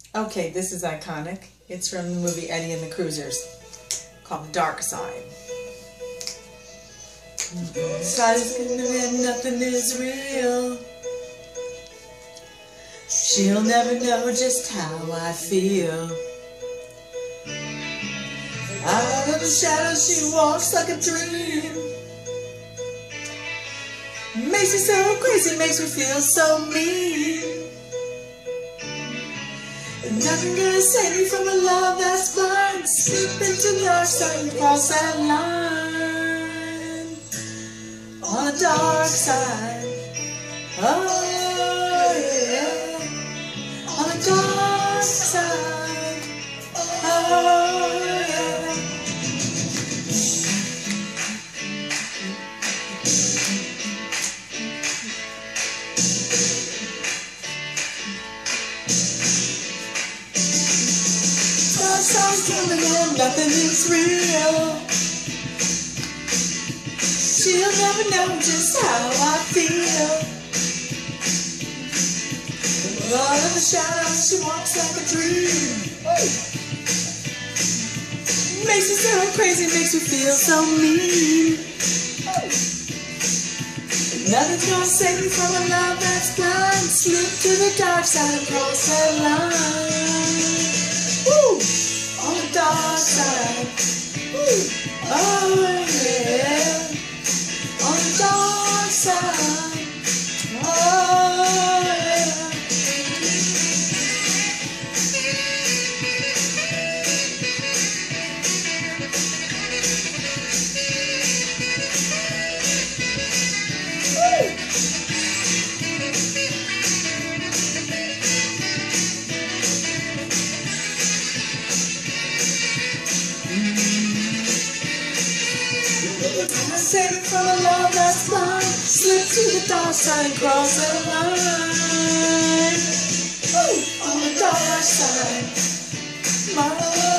Okay, this is iconic. It's from the movie Eddie and the Cruisers, called Dark Side. Side is good and nothing is real. She'll never know just how I feel. Out of the shadows she walks like a dream. Makes me so crazy, makes me feel so mean. Nothing gonna save me from a love that's blind. Slip into the dark side and cross that line. On the dark side, oh yeah. On the dark side, oh yeah. Dark side's coming and nothing is real. She'll never know just how I feel. Out of the shadows she walks like a dream. Makes me so crazy, makes me feel so mean. Nothing's gonna save me from a love that's blind. Slip to the dark side and cross that line. Woo! On the dark side. Woo! Oh yeah. On the dark side, oh yeah. Save it from a love that's blind. Slip to the dark side and cross the line. Ooh, on the dark side, my